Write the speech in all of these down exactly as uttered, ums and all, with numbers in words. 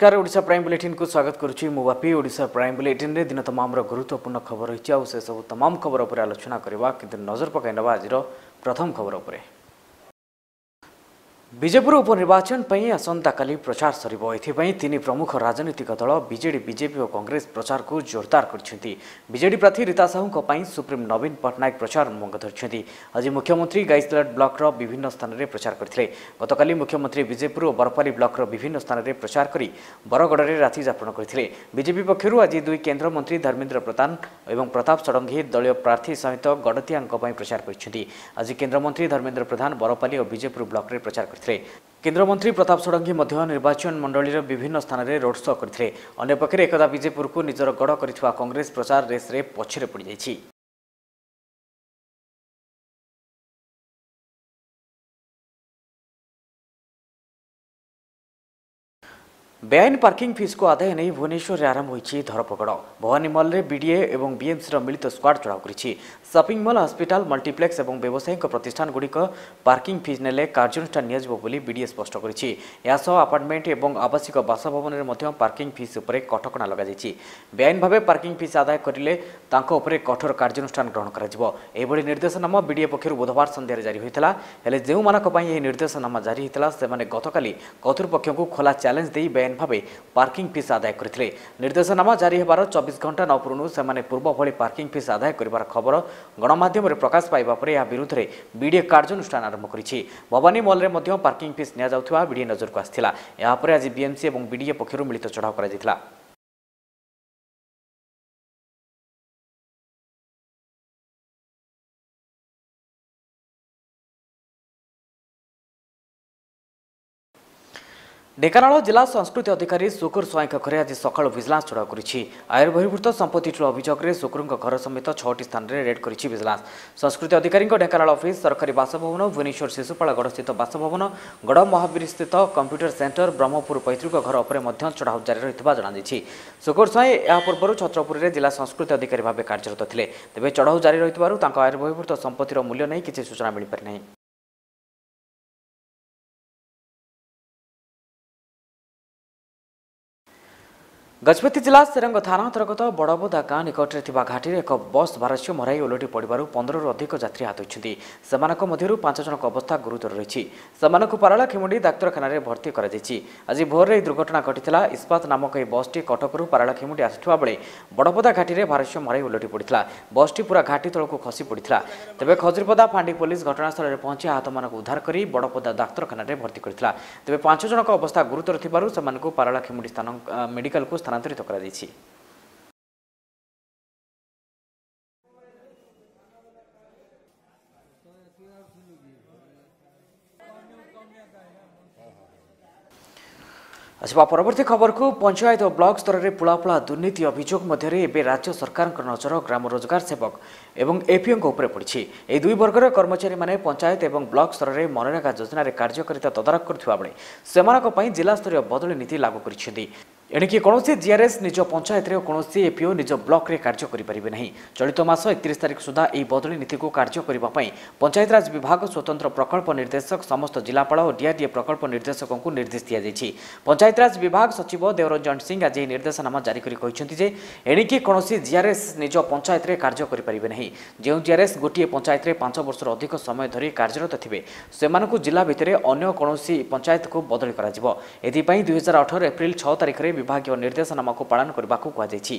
नमस्कार Odisha prime bulletin को स्वागत करुच्ची मुवापी ओडिशा प्राइम बुलेटिन रे दिन तमाम गुरुत्वपूर्ण खबर रही है। सब तमाम खबर उपर आलोचना करवा किंतु नजर पकाई नवा आज प्रथम खबर उपरे। बीजेपुर उपनिर्वाचन पर आसंता काली प्रचार सरिबो। एथिपई तीन प्रमुख राजनीतिक दल बीजेडी बीजेपी और कांग्रेस प्रचार को जोरदार करछंती। बीजेडी प्रार्थी रीता साहू पई सुप्रीम नवीन पटनायक प्रचार मंग धरछंती। आज मुख्यमंत्री गाइसलाट ब्लॉक रो विभिन्न स्थान रे प्रचार करथिले। गतकाली मुख्यमंत्री बीजेपुर और बरपाली ब्लॉक रो विभिन्न स्थान रे प्रचार करी बरगड़ रे राति यापन करथिले। बीजेपी पक्षरु आज दुई केंद्र मंत्री धर्मेंद्र प्रधान एवं प्रताप षडंगी दलीय प्रार्थी सहित गड़तियांक पई प्रचार करछंती। आज केंद्र मंत्री धर्मेंद्र प्रधान बरपाली और बीजेपुर ब्लॉक रे प्रचार करथिले। केंद्र मंत्री प्रताप षडंगी मध्य निर्वाचन मंडली विभिन्न स्थान में रोड शो करथिले। अन्य पक्षरे एकदा बीजेपुर को निजर गड़ करिथुवा कांग्रेस प्रचार रेस रे पछरे पड़ जाइछि। बेआईन पार्किंग फीस को आदाय नहीं भुवनेश्वर में आरंभ होइछि धरपकड़। भवानी मॉल रे बीडीए एवं बीएमसी मिलित स्क्वाड चढ़ाऊ करिछि। शॉपिंग मॉल हॉस्पिटल मल्टीप्लेक्स एवं व्यावसायिक प्रतिष्ठान गुड़िक पार्किंग फीस नेले कार्यानुष्ठान नियाजिबो बोली बीडीए स्पष्ट करिछि। यासह अपार्टमेंट एवं आवासिक बासभवन में मध्य पार्किंग फीस उपरे कटकणा लगा जाइछि। बेआईन भावे पार्किंग फीस आदाय करिले तांको उपरे कठोर कार्यानुष्ठान ग्रहण कराजिबो। एभଳି निर्देशनामा बीडीए पक्षरु बुधवार संध्या रे जारी होइतला। हेले जेउ मानक पई एही निर्देशनामा जारी होइतला सेमाने गतकाली कर्तृपक्षको खोला चैलेंज देई बेआईन भावे पार्किंग फीस आदाय करथिले। निर्देशनामा जारी हेबार चौबीस घंटा न पूर्णु सेमाने पूर्व भली पार्किंग फीस आदाय करिवार खबर गणमाध्यम रे प्रकाश पाइबा परे या विरुद्ध रे बीडीए कार्यानुष्ठान आरंभ करिछि। भवानी मॉल रे मध्य पार्किंग फीस निया जाउथवा बीडीए नजर को आस्थिला। या परे आज बीएमसी एवं बीडीए पक्षरु मिलित चढ़ाऊ करा जितला। ढेंकानाल जिला संस्कृति अधिकारी सुकुर स्वाई घरे आज सकाल विजिलेंस चढ़ाऊ करिछि। आयर बहिर्भूत संपत्ति ठुल अभियोग में सुकुर घर समेत छटी स्थान में रेड करिछि विजिलेंस। संस्कृति अधिकारी ढेंकानाल ऑफिस सरकारी बासभवन भुवनेश्वर शिशुपाल गढ़ स्थित बासभवन गढ़ महावीर स्थित कंप्यूटर सेंटर ब्रह्मपुर पैतृक घर उपर चढ़ाऊ जारी रही जणाଯାଇଛି। सुकुर स्वाई या पूर्व छत्रपुर में जिला संस्कृति अधिकारी भाव कार्यरत थे। तेज चढ़ाऊ जारी रही आयर बहिर्भूत संपत्तिर मूल्य नहीं किसी सूचना मिल पारि नहीं। गजपति जिला सेरंग थाना अंतर्गत बड़बोदा गाँ निकट में घाटी एक बस भारस्य मराई ओलटि पड़ू पंद्रह अधिक यात्री हाथ होती। मध्य पांच जन अवस्था गुरुतर रही। पाराला खेमुंडी डाक्तखाना भर्ती कर। आज भोर में दुर्घटना घटी। इस्पात नामक यह बसटी कटकू पाराला खेमुंडी आसुवा बेले बड़बोदा घाटी में भारस्य मराई ओलटि पड़ा। बसटी पूरा घाटी तलक खसी पड़ा। तेज खजुरपदा फांडी पुलिस घटनास्थल में पहुंची आहत मान उद्धार कर बड़बोदा डाक्तखाना भर्ती करता। तेज पांच जन अवस्था गुरुतर थी पाराला खेमुंडी स्थान मेडिकल को स्थानांतरित करा जायछि। अच्छा परवर्ती खबर को पंचायत और ब्लॉक स्तर में पुलापुला दुर्नीति अभियोग मध्य एवं राज्य सरकार नजर ग्राम रोजगार सेवक एवं एपीओ उपर पड़ी। ए दुई वर्गर कर्मचारी माने पंचायत एवं ब्लॉक स्तर में मनरेगा योजना कार्यकारिता तदारख करथिबा बेले सेमानक पई जिला स्तरीय बदली नीति लागू करिसेंती। एणिकी कौन जीआरएस निज पंचायत रे कौन एपीओ निज ब्लॉक रे कार्य करें नहीं। चलित मास एकतीस तारीख सुधा यह बदली नीति को कार्य करने पंचायतराज विभाग स्वतंत्र प्रकल्प निर्देशक समस्त जिलापाल और डीआरडीए प्रकल्प निर्देशकों को निर्देश दी। पंचायतराज विभाग सचिव देवरंजन सिंह आज निर्देशनामा जारी कर एणिकी कौन जीआरएस निज पंचायत रे कार्य करें नहीं। जो जीआरएस गोटे पंचायत रे पांच वर्ष अधिक समय धरी कार्यरत थे से जिला भितर अन्य कौन पंचायत को बदली कर दुई हजार अठर एप्रिल छह तारीख में विभाग निर्देशनामा को पालन करने को कहुछि।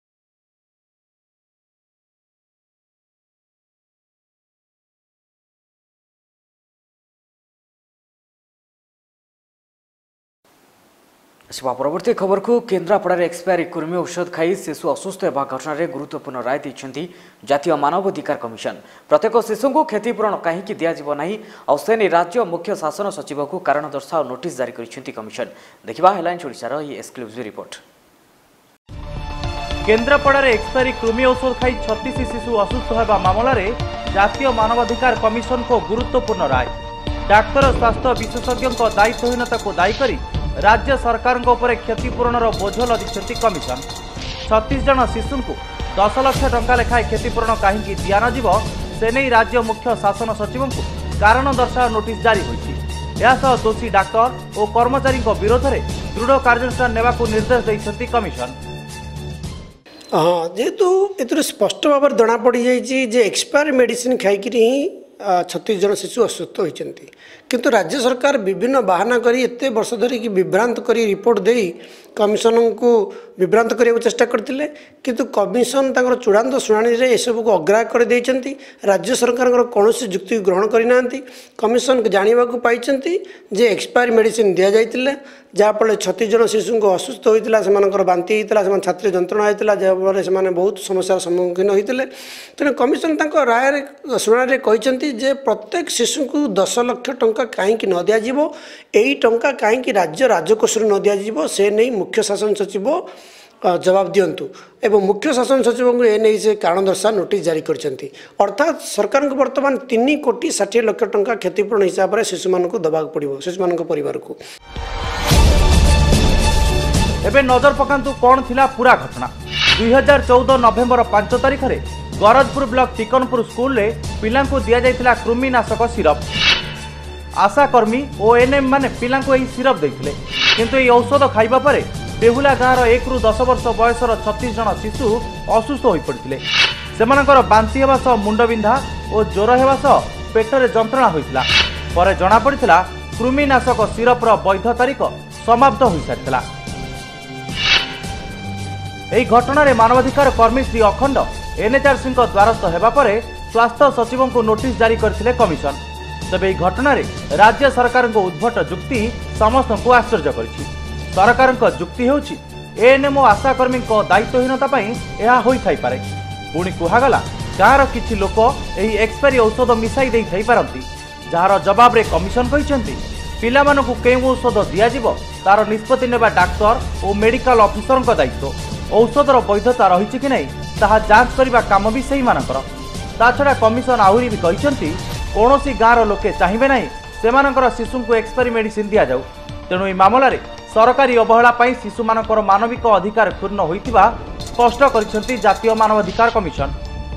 परवर्ती खबर को केन्द्रापड़ा एक्सपायरी कृमि औषध खाई शिशु असुस्थ होगा घटना रे गुरुत्वपूर्ण राय दी जातीय मानवाधिकार कमिशन। प्रत्येक शिशु को क्षतिपूरण कहीं दिज्व ना और से राज्य मुख्य शासन सचिव को कारण दर्शाओ नोटिस जारी कर कमिशन। देखा हेडलाइंस ओडिशार ये एक्सक्लूसिव रिपोर्ट। केन्द्रापड़ा एक्सपायरी कृमि औषध खाई छत्तीस शिशु असुस्थ होगा मामला रे जातीय मानवाधिकार कमिशन को गुरुत्वपूर्ण राय। डाक्तर स्वास्थ्य विशेषज्ञों दायित्वहीनता को दायी करी राज्य सरकार क्षतिपूरण बोझ लदी कमिशन। छत्तीस जन शिशु को दस लाख टंका लेखाएं क्षतिपूरण कहीं दिया न से नहीं राज्य मुख्य शासन सचिव को कारण दर्शाओ नोटिस जारी होती। यासह दोषी डाक्तर और कर्मचारी विरोध में दृढ़ कार्यानुष्ठान नेबा को निर्देश देइछंती कमिशन। हाँ जेहेतु ए स्पष्ट भाव में जना पड़ जाए एक्सपायर मेडिसिन खाई ही छत्तीस जन शिशु अस्वस्थ होती किंतु राज्य सरकार विभिन्न बहाना करी एते वर्ष धरिकी विभ्रांत करी रिपोर्ट दे कमिशन को विभ्रांत करने को चेष्टा करते किंतु कमिशन तांकर चूड़ांत शुणाणी रे एसबू को अग्राह्य कर देइछंती। राज्य सरकार कौन युक्ति ग्रहण करना कमिशन जाना पाई जे एक्सपायर मेडिसिन दि जाइए जहाँफल छत्तीस जन शिशु को असुस्थ होता से बांति होता से छाती जंत्रणा होता जहाँफल से बहुत समस्या सम्मुखीन होते तेणु कमिशन राय शुणाणी कहते जे प्रत्येक शिशु को दस लाख टंका कहीं न दिज्व यही टंका कहीं राज्य राजकोष न दिज्व से नहीं मुख्य शासन सचिव जवाब दिंतु एवं मुख्य शासन सचिव को एने से कारण दर्शा नोटिस जारी करछंती। अर्थात सरकार को वर्तमान तीन कोटी षाठी लाख टंका क्षतिपूरण हिसाब से शिशु मान को दबा पड़ो शिशु मान परिवार को। एबे नजर पकांतु कौन थिला पूरा घटना। दुई हजार चौदह नवेम्बर पांच तारिख में गरजपुर ब्लॉक टिकनपुर स्कूल रे पिला को दि जाइथिला कृमिनाशक सिरप। आशाकर्मी और एनएम माने पिला को यही सिरप देथिले किंतु यही औषध खाइबा परे बेहुला गाँवर एक रु दस वर्ष बयसर छत्तीस जन शिशु असुस्थ हो पड़ते सेमानकर बांति हेबा सह मुंडबिंधा और ज्वर हेबा सह पेटरे जंत्रणा होइतिला। परे जणा पड़िथिला कृमिनाशक सिरपर वैध तारीख समाप्त हो सारिथिला। एही घटना रे मानवाधिकार कर्मी श्री अखंड एनएचआरसी द्वारस्थ हेबा परे स्वास्थ्य सचिव को नोटिस जारी करथिले कमिशन। तबे एही घटना रे राज्य सरकार को उद्भट जुक्ति समस्त को आश्चर्य करिछि। सरकार जुक्ति होछि एएनएम और आशाकर्मी दायित्वहीनता यह होई पारे। पुणी कहगला गाँवर किछि लोक एही एक्सपायरी औषध मिसाई दे थाई पारंती जार जवाब रे कमिशन कहिसेंती पिला मानकु केउ औषध दियाजिवो तार निष्पत्ति नेबा डाक्तर और मेडिकल ऑफिसर का दायित्व। औषधर वैधता रही कि नहीं ताहा जांच करबा काम भी सही मानकर। ता छड़ा कमिशन आहुरी भी कहिसेंती कोनोसी गाँवर लोके चाहिबे नहीं सेमानकर शिशु को एक्सपायरी मेडिसिन दिया जाऊ। तेणु ए मामला रे सरकारी अवहेला पाई शिशु मानकर मानविक अधिकार क्षुण्ण होइतिबा स्पष्ट करिसेंती जातीय मानवाधिकार कमिशन।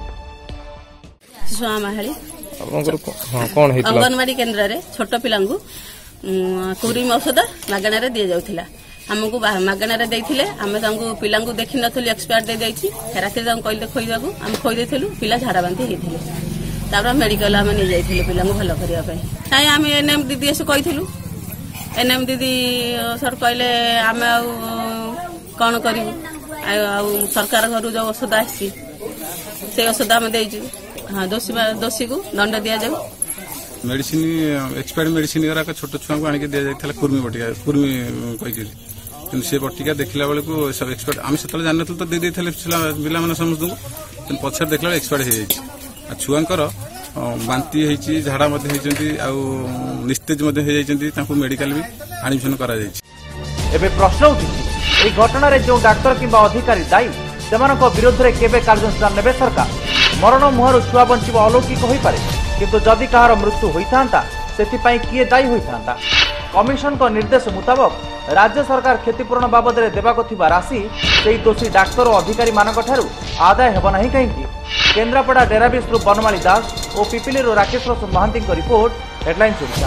शिशु आमाहाली अंगनवाड़ी केन्द्र रे छोट पिलांगु कुरीम औषध मागणार दि जाउथिला। हमकु मागणार देइथिले आमे तांगु पिलांगु देखि नथलि एक्सपायर दे जाइछि राति तांगु कहले खोइबाकू हम खोइ देथिलु पिला झाड़ा बांति हेथिले तापर मेडिकल आमे नै जाइथिलु पिलांगु भलो करिया पई ताई आमे एनएम दीदी एसे कहिथिलु एनएम दीदी सर कहले आमे आ कौन करू सरकार घर जो औषध आसी से औषध आम देजु। हाँ दोषी दोषी को दंड दि जाऊ। मेडिसिन एक्सपायर्ड मेडिसिन गुराक छोट छुआ को आनिक दि जाइथिला कुर्मी बटिका कुर्मी कहि कि से बटिका देखला बेले को सब एक्सपायर्ड आम से जान तो दे देथिले पिला माने समस्त को पछर देखला एक्सपायर्ड हे जाइछि आ छुआंकर बांति होती झाड़ा निस्तेज मेडिकल भी एडमिशन करा जाइछि। एबे प्रश्न उठिछि ए घटना रे जो डाक्तर किंबा अधिकारी दायी सेमानक विरोध रे केबे कार्यानुष्ठान नेबे सरकार। मरण मुहर छुआ बंचिब अलौकिक होई पारे किंतु जदि कहार मृत्यु होइथांता सेतिपई किए दायी होइथांता। कमिशन को निर्देश मुताबक राज्य सरकार क्षतिपूरण बाबद रे देबाको थिबा राशि सेही दोषी डाक्तर और अधिकारी मानक ठारू आदाय हेब नाही कहीं। केन्द्रापड़ा डेराबेस बनमाली दास और पिपिली राकेश महांती रिपोर्ट हेडलाइन्स ओडिशा।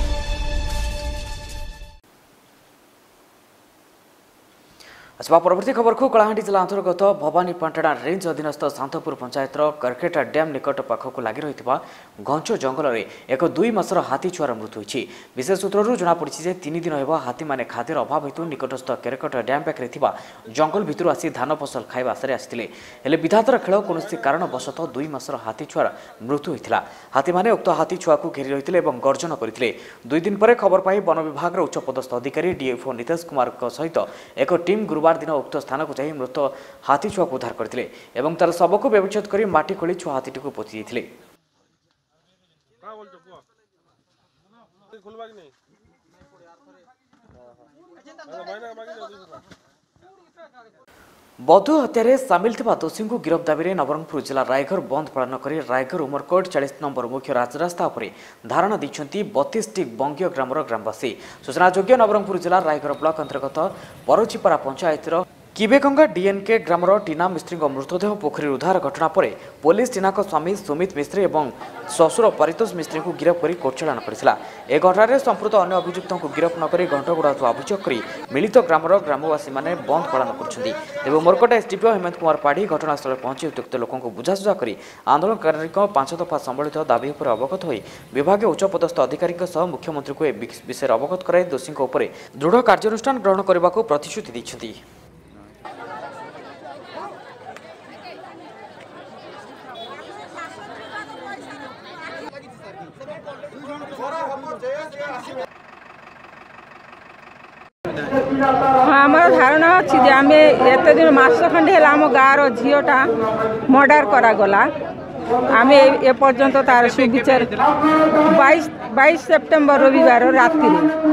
आसवा परवर्ती खबर को कलाहांडी जिला अंतर्गत भवानीपाटଣା रेंज अधीनस्थ शांतपुर पंचायतर करकेटा डैम निकट पाखक लगी रही घंच जंगल में एक दुई मासर हाथी छुआर मृत्यु होती। विशेष सूत्रु जमापड़ी तीन दिन हेब हाथी मैंने खाद्यर अभाव हेतु निकटस्थ केरकट डैम पाखे जंगल भितर आसी धान फसल खाଇବା आशारे आसिथिले हेले विधातर खेल कौन कारणवशत दुई मासर हाथी छुआर मृत्यु होता। हाथी मैंने उक्त हाथी छुआ को घेरी रही और गर्जन करते। दुई दिन पर खबर पाई वन विभाग उच्चपदस्थ अधिकारी डीएफओ नितेश कुमार सहित एक टीम गुरुवार दिन उक्त स्थान को जाई मृत हाथी छुआ को उद्धार करते एवं तार शव को व्यवच्छेद कर माटी खोली छुआ हाथीटी को पोति देथिले। बधू हत्यारे सामिल थिबा दोषी को गिरफ दाबी नवरंगपुर जिला रायघर बंद पालन कर रायघर उमरकोट चालीस नंबर मुख्य राजरास्ता उपर धारणा दी बतीस टी बंगीय ग्रामर ग्रामवासी। सूचनायोग्य नवरंगपुर जिला रायघर ब्लॉक अंतर्गत परचिपारा पंचायतर किबेगंगा डीएनके ग्रामर टीना मिस्त्री मृतदेह पोखरी उद्धार घटना पर पुलिस टीना स्वामी सुमित मिस्त्री और श्वशुर परितोष मिस्त्री को गिरफ्त कर कोर्ट चालाण करथिला। ए घटना में संपुक्त अन्य अभियुक्तों को गिरफ्त नक घंटगुड़ा अभियोग कर मिलित ग्रामर ग्रामवासी मैंने बंद पालन कर मोरकोट एसडीपीओ हेमंत कुमार पाढ़ी घटनास्थल पहुंची उत्त्यक्त लोकों को बुझासुझा कर आंदोलनकारी पांच दफा संबलित दाबी पर अवगत हो विभाग उच्चपदस्थ अधिकारी मुख्यमंत्री को विषय अवगत कराई दोषी दृढ़ कार्यानुष्ठान ग्रहण करने को प्रतिश्रुति दैछथि। आमर धारणा अच्छी जे आम एत दिन मस खंडे है आम गाँव झीटा मर्डर करागला आम एपर्यंत तार सुविचार बाईस बाईस सेप्टेम्बर रविवार राति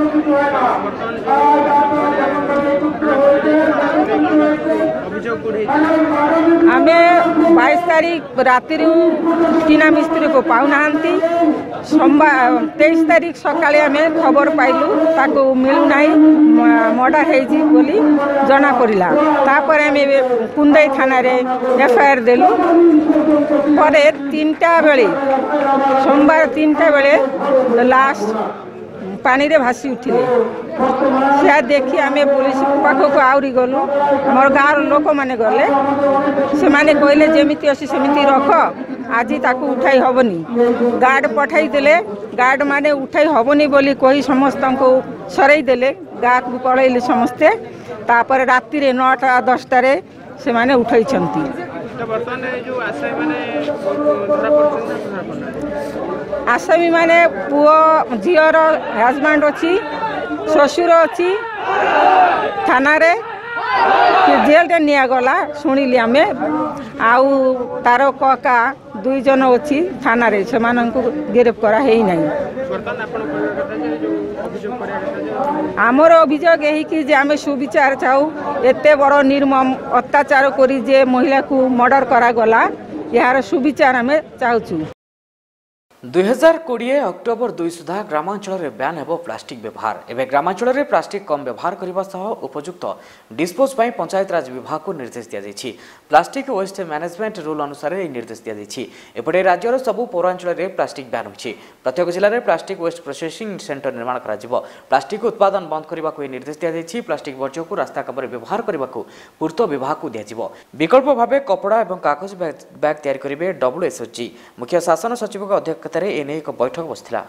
आम बाईस तारीख राति टीना मिस्त्री को पाऊना सोमवार तेईस तारीख सकाले आम खबर पाइलु ताको मिलूना मर्डर होली जना पड़ा तापर आम कुंदई थाना एफआईआर देलु पर तीनटा बेले सोमवार तीनटा बेले लास्ट पानी रे भासी उठिले से देखी आम पुलिस पाखक आहरी गलु आम गाँव लोक मैंने गले से माने कहले जमीती अच्छी सेमती रख आज ताकू उठाई हबनी गार्ड पठाई देले गार्ड माने उठाई हबनी बोली कही समस्त को सरई देले गाँ को पलैले समस्ते तापर राति रे नौटा दसटारे से माने उठाई छंती आसामी माने पुओ झीर हजबैंड अच्छी श्वशुर अच्छी थाना रे जेल रे निया गला शुणिली आम आउ तार कका दुई जन अच्छी थाना रे से गिरफ्त करा है नहीं। आमर अभियोग यही कि जे आम सुविचार चाहू एते बड़ निर्मम अत्याचार करी जे महिला को मर्डर करागला यार सुविचार आम चाहूँ। दुई हजार कोड़े अक्टोबर दुई सुधा ग्रामांचल में ब्यान हेब प्लास्टिक व्यवहार एवं ग्रामांचल में प्लास्टिक कम व्यवहार करने सह उपयुक्त डिस्पोज पर पंचायत राज विभाग को निर्देश दी प्लास्टिक वेस्ट मैनेजमेंट रूल अनुसार यह निर्देश दी एपटे राज्यर सबू पौरांचल में प्लास्टिक ब्यान होती प्रत्येक जिले में प्लास्टिक वेस्ट प्रोसेसिंग सेंटर निर्माण कर प्लास्टिक उत्पादन बंद करने को निर्देश दी प्लास्टिक वर्ज्य को रास्ता कम व्यवहार करने को पूर्त विभाग को दिज्व विकल्प भाव कपड़ा और कागज बैग तैयारी करेंगे डब्ल्यूएसओजी मुख्य शासन सचिव अध्यक्ष एने एक बैठक बसला।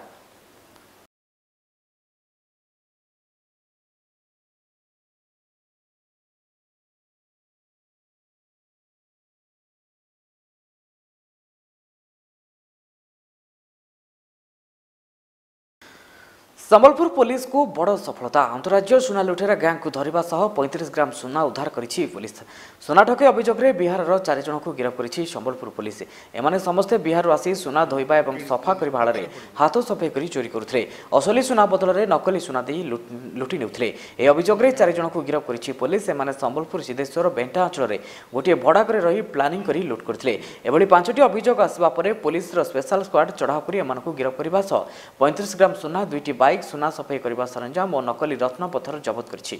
संबलपुर पुलिस को बड़ सफलता अंतरराज्य सुना लुटेरा गैंग को धरिबा सह पैंतीस ग्राम सुना उद्धार करिछि पुलिस। सुना ठके अभियोग रे बिहार चार जन को गिरफ्त करिछि संबलपुर पुलिस। एमाने समस्ते बिहार आसी सुना धोइबा एवं सफा करिबा हालरे हाथ सफाई करी चोरी करुथिले असली सुना बदल रे नकली सुना देई लुटि नेउथिले। ए अभियोग रे चार जन को गिरफ्त करिछि पुलिस। एमाने संबलपुर सिद्धेश्वर बेंटा अंचल रे गोटे भड़ा करे रही प्लानिंग करी लुट करथिले। एभली पांचटी अभियोग आसबा परे पुलिस रो स्पेशल स्क्वाड चढ़ाव करी एमानकु गिरफ्त करबा सह पैंतीस ग्राम सुना दुईटी बाइक सुना सफाई करने सरंजाम और नकली रत्न पत्थर जबत कर।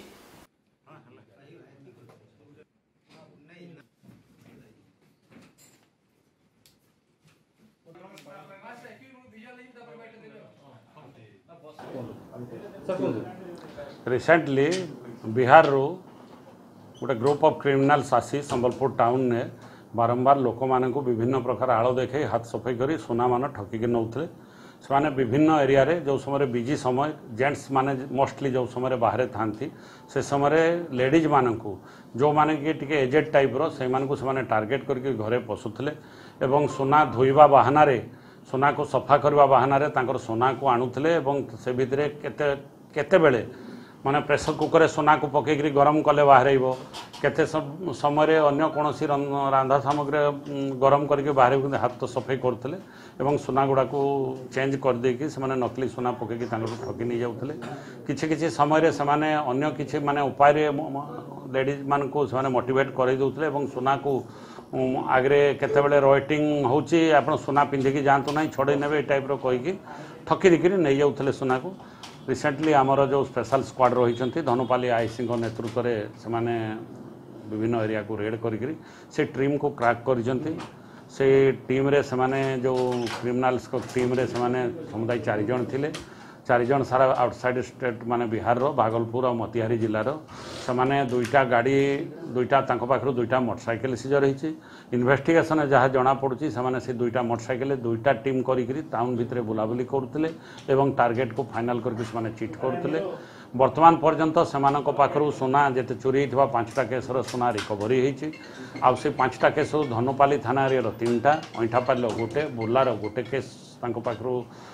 रिसेंटली बिहार रो गोटे ग्रुप ऑफ क्रिमिनल्स आसी संबलपुर टाउन ने बारंबार लोक मान को विभिन्न प्रकार आड़ देखे हाथ सफाई करी सुना मान ठकिक नौते से विभिन्न एरिया रे जो समय बिजी समय जेंट्स माने मोस्टली जो समय बाहर था से समय लेडीज मान को जो माने कि टिके एजेड टाइप रो से मान को से टार्गेट करके घरे पशुले एवं सुना धोइबा बहाना रे सुना को सफा करवा बहाना रे तांकर सुना को आणुथिले एवं से भितरे केते केते बेले माने प्रेसर कुकर सुना को पकईकरी गरम कले बाहर केते समय अन्य कौन रांधा सामग्री गरम करके बाहर हाथ सफाई करते एवं सुना गुड़ा को चेंज कर देकी से माने नकली सुना पकईकी ठकी नहीं जाऊले किछि किछि समय से माने अन्य किछि माने उपाय लेडीज मान को से मोटिवेट कर दउथले एवं सुना को आगे केतेबेले रॉयटिंग होची आपण सुना पिंधिकी जातु ना छड़े ने टाइप रो कहीकि ठकी दिकी नहीं जाऊले सुना को। रिसेंटली आमर जो स्पेशल स्क्वाड रही धनुपाली आईसी नेतृत्व में से विभिन्न एरिया को रेड करी से टीम को क्रैक कर से टीम रे से जो क्रिमिनाल्स को टीम रे से समुदाय चार जन थिले चार जन सारा आउटसाइड स्टेट माने बिहार रो भागलपुर और मोतिहारी जिलार से दुईटा गाड़ी दुईटा पाखर दुईटा मोटरसाइकेल सीजर होती इन्वेस्टिगेशन जहाँ जना पड़ी से दुईटा मोटरसाइकेल दुईटा टीम करी टाउन भितर बुलाबुली करुले एवं टार्गेट को फाइनाल करके चिट करुले वर्तमान पर्यंत से पाखर सुना जिते चोरी होता पांचटा केसर सुना रिकवरी होती आउ से पांचटा केस धनुपाली थाना एरिया तीन टा अईठापाल गोटे बुर्लार गोटे केस पाखर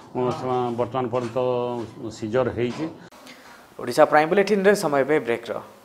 वर्तमान पर्यंत सीजर होती। ओडिशा प्राइम बुलेटिन रे समय ब्रेक रो।